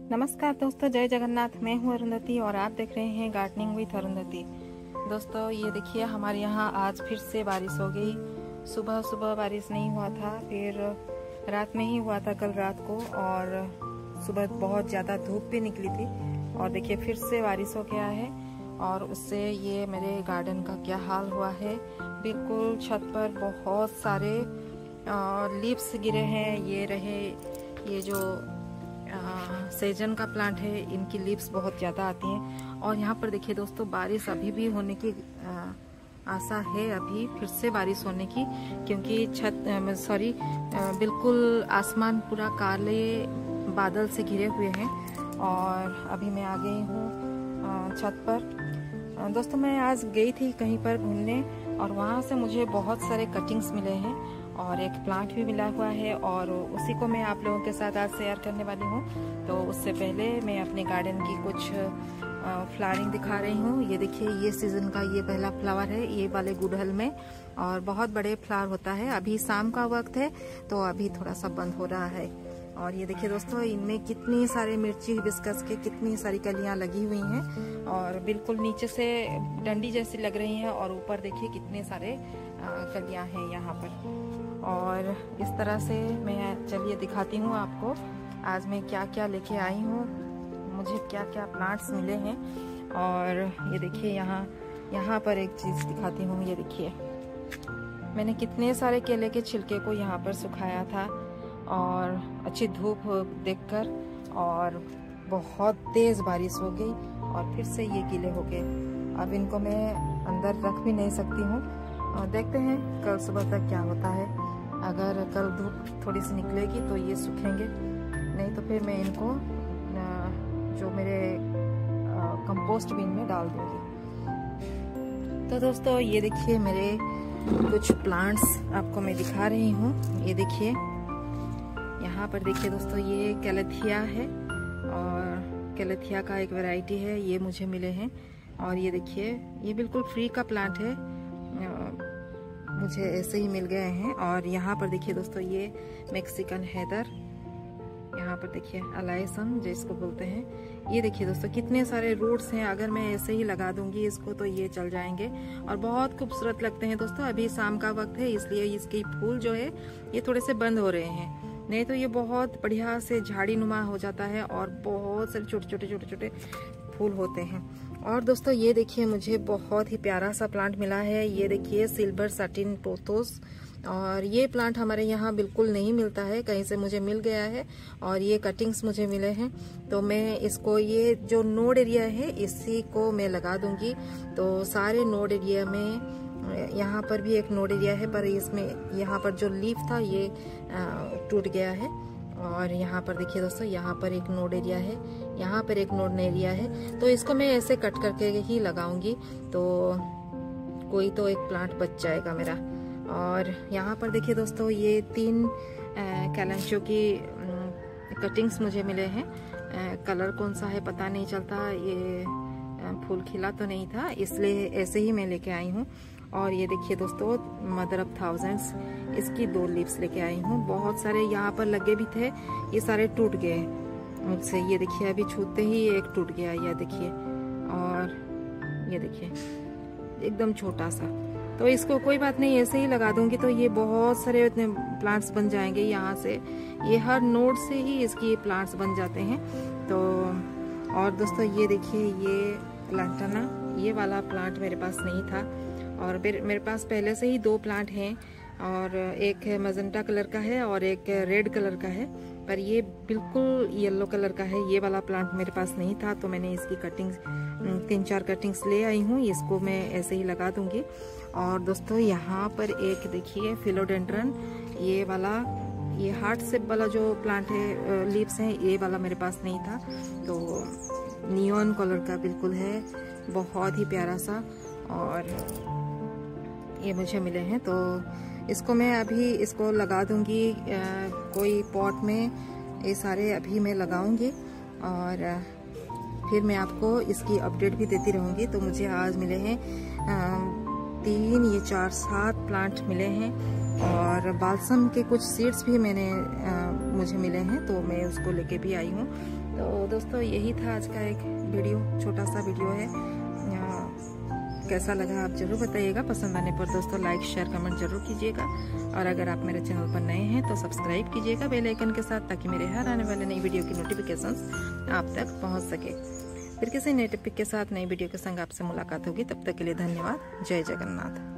नमस्कार दोस्तों, जय जगन्नाथ। मैं हूँ अरुंधति और आप देख रहे हैं गार्डनिंग विथ अरुंधति। दोस्तों ये देखिए, हमारे यहाँ आज फिर से बारिश हो गई। सुबह सुबह बारिश नहीं हुआ था, फिर रात में ही हुआ था कल रात को, और सुबह बहुत ज़्यादा धूप भी निकली थी। और देखिए फिर से बारिश हो गया है, और उससे ये मेरे गार्डन का क्या हाल हुआ है। बिल्कुल छत पर बहुत सारे लीव्स गिरे हैं। ये रहे, ये जो सेजन का प्लांट है, इनकी लीव्स बहुत ज़्यादा आती हैं। और यहाँ पर देखिए दोस्तों, बारिश अभी भी होने की आशा है, अभी फिर से बारिश होने की, क्योंकि बिल्कुल आसमान पूरा काले बादल से घिरे हुए हैं। और अभी मैं आ गई हूँ छत पर। दोस्तों मैं आज गई थी कहीं पर घूमने, और वहाँ से मुझे बहुत सारे कटिंग्स मिले हैं और एक प्लांट भी मिला हुआ है, और उसी को मैं आप लोगों के साथ आज शेयर करने वाली हूँ। तो उससे पहले मैं अपने गार्डन की कुछ फ्लावरिंग दिखा रही हूँ। ये देखिए, ये सीजन का ये पहला फ्लावर है, ये वाले गुड़हल में, और बहुत बड़े फ्लावर होता है। अभी शाम का वक्त है तो अभी थोड़ा सा बंद हो रहा है। और ये देखिए दोस्तों, इनमें कितनी सारे मिर्ची हिबिस्कस के कितनी सारी कलियां लगी हुई हैं, और बिल्कुल नीचे से डंडी जैसी लग रही हैं, और ऊपर देखिए कितने सारे कलियां हैं यहाँ पर। और इस तरह से मैं चलिए दिखाती हूँ आपको आज मैं क्या क्या लेके आई हूँ, मुझे क्या क्या प्लांट्स मिले हैं। और ये देखिए, यहाँ पर एक चीज़ दिखाती हूँ। ये देखिए, मैंने कितने सारे केले के छिलके को यहाँ पर सुखाया था, और अच्छी धूप देखकर, और बहुत तेज़ बारिश हो गई और फिर से ये गीले हो गए। अब इनको मैं अंदर रख भी नहीं सकती हूँ, और देखते हैं कल सुबह तक क्या होता है। अगर कल धूप थोड़ी सी निकलेगी तो ये सूखेंगे, नहीं तो फिर मैं इनको जो मेरे कंपोस्ट बिन में डाल दूँगी। तो दोस्तों ये देखिए, मेरे कुछ प्लांट्स आपको मैं दिखा रही हूँ। ये देखिए, यहाँ पर देखिए दोस्तों, ये कैलेथिया है, और कैलेथिया का एक वैरायटी है, ये मुझे मिले हैं। और ये देखिए, ये बिल्कुल फ्री का प्लांट है, मुझे ऐसे ही मिल गए हैं। और यहाँ पर देखिए दोस्तों, ये मैक्सिकन हैदर, यहाँ पर देखिए अलाइसम जिसको बोलते हैं। ये देखिए दोस्तों, कितने सारे रूट्स हैं। अगर मैं ऐसे ही लगा दूंगी इसको तो ये चल जाएंगे, और बहुत खूबसूरत लगते हैं दोस्तों। अभी शाम का वक्त है, इसलिए इसके फूल जो है ये थोड़े से बंद हो रहे हैं, नहीं तो ये बहुत बढ़िया से झाड़ी नुमा हो जाता है, और बहुत सारे छोटे छोटे फूल होते हैं। और दोस्तों ये देखिए, मुझे बहुत ही प्यारा सा प्लांट मिला है। ये देखिए, सिल्वर सटिन पोथोस, और ये प्लांट हमारे यहाँ बिल्कुल नहीं मिलता है, कहीं से मुझे मिल गया है, और ये कटिंग्स मुझे मिले हैं। तो मैं इसको, ये जो नोड एरिया है इसी को मैं लगा दूंगी। तो सारे नोड एरिया में, यहाँ पर भी एक नोड एरिया है, पर इसमें यहाँ पर जो लीफ था ये टूट गया है। और यहाँ पर देखिए दोस्तों, यहाँ पर एक नोड एरिया है, यहाँ पर एक नोड एरिया है। तो इसको मैं ऐसे कट करके ही लगाऊंगी, तो कोई तो एक प्लांट बच जाएगा मेरा। और यहाँ पर देखिए दोस्तों, ये 3 कैलेंचो की कटिंग्स मुझे मिले हैं। कलर कौन सा है पता नहीं चलता, ये फूल खिला तो नहीं था, इसलिए ऐसे ही मैं लेके आई हूँ। और ये देखिए दोस्तों, मदर ऑफ थाउजेंड्स, इसकी 2 लीव्स लेके आई हूँ। बहुत सारे यहाँ पर लगे भी थे, ये सारे टूट गए मुझसे। ये देखिए, अभी छूते ही एक टूट गया, ये देखिए। और ये देखिए, एकदम छोटा सा। तो इसको कोई बात नहीं, ऐसे ही लगा दूंगी तो ये बहुत सारे इतने प्लांट्स बन जाएंगे यहाँ से। ये हर नोड से ही इसकी प्लांट्स बन जाते हैं। तो और दोस्तों ये देखिए, ये लैंटाना, ये वाला प्लांट मेरे पास नहीं था, और मेरे पास पहले से ही 2 प्लांट हैं, और एक मजेंटा कलर का है और एक रेड कलर का है, पर ये बिल्कुल येलो कलर का है। ये वाला प्लांट मेरे पास नहीं था, तो मैंने इसकी कटिंग्स 3-4 कटिंग्स ले आई हूँ। इसको मैं ऐसे ही लगा दूंगी। और दोस्तों यहाँ पर एक देखिए, फिलोडेंड्रन, ये वाला, ये हार्ट शेप वाला जो प्लांट है, लीव्स हैं, ये वाला मेरे पास नहीं था। तो नियॉन कलर का बिल्कुल है, बहुत ही प्यारा सा, और ये मुझे मिले हैं। तो इसको मैं अभी इसको लगा दूंगी कोई पॉट में, ये सारे अभी मैं लगाऊंगी, और फिर मैं आपको इसकी अपडेट भी देती रहूंगी। तो मुझे आज मिले हैं 3, ये 4, 7 प्लांट मिले हैं, और बालसम के कुछ सीड्स भी मुझे मिले हैं, तो मैं उसको लेके भी आई हूँ। तो दोस्तों यही था आज का एक वीडियो, छोटा सा वीडियो है। कैसा लगा आप जरूर बताइएगा। पसंद आने पर दोस्तों लाइक शेयर कमेंट जरूर कीजिएगा। और अगर आप मेरे चैनल पर नए हैं तो सब्सक्राइब कीजिएगा बेल आइकन के साथ, ताकि मेरे हर आने वाले नई वीडियो की नोटिफिकेशंस आप तक पहुंच सके। फिर किसी नए टॉपिक के साथ नई वीडियो के संग आपसे मुलाकात होगी। तब तक के लिए धन्यवाद। जय जगन्नाथ।